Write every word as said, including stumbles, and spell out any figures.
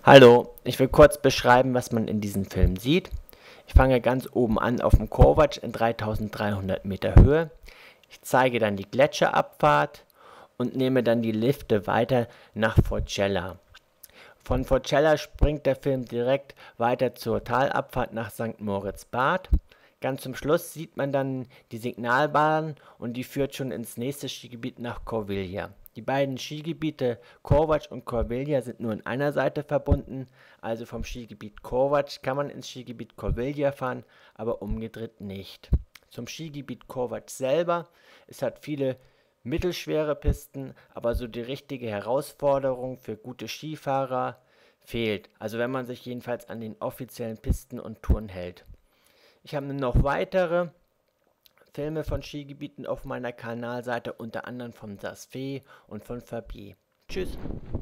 Hallo, ich will kurz beschreiben, was man in diesem Film sieht. Ich fange ganz oben an auf dem Kovac in dreitausenddreihundert Meter Höhe. Ich zeige dann die Gletscherabfahrt und nehme dann die Lifte weiter nach Forcella. Von Forcella springt der Film direkt weiter zur Talabfahrt nach Sankt Moritz-Bad. Ganz zum Schluss sieht man dann die Signalbahn und die führt schon ins nächste Skigebiet nach Corviglia. Die beiden Skigebiete Kovac und Corviglia sind nur an einer Seite verbunden, also vom Skigebiet Kovac kann man ins Skigebiet Corviglia fahren, aber umgedreht nicht. Zum Skigebiet Kovac selber, es hat viele mittelschwere Pisten, aber so die richtige Herausforderung für gute Skifahrer fehlt, also wenn man sich jedenfalls an den offiziellen Pisten und Touren hält. Ich habe noch weitere Filme von Skigebieten auf meiner Kanalseite, unter anderem von Sasfe und von Fabier. Tschüss!